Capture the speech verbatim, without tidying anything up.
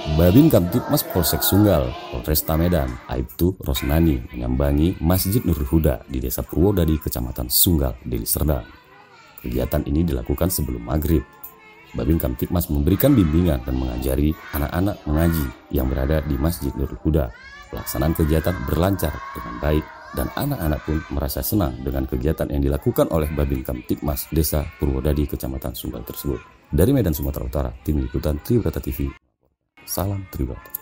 Babin Kamtibmas Polsek Sunggal, Polresta Medan, Aibtu Rosnani menyambangi Masjid Nurul Huda di Desa Purwodadi, Kecamatan Sunggal, Deli Serdang. Kegiatan ini dilakukan sebelum maghrib. Babin Kamtibmas memberikan bimbingan dan mengajari anak-anak mengaji yang berada di Masjid Nurul Huda. Pelaksanaan kegiatan berlancar dengan baik dan anak-anak pun merasa senang dengan kegiatan yang dilakukan oleh Babin Kamtibmas Desa Purwodadi, Kecamatan Sunggal tersebut. Dari Medan, Sumatera Utara, Tim Liputan Tribrata T V. Salam Tribrata.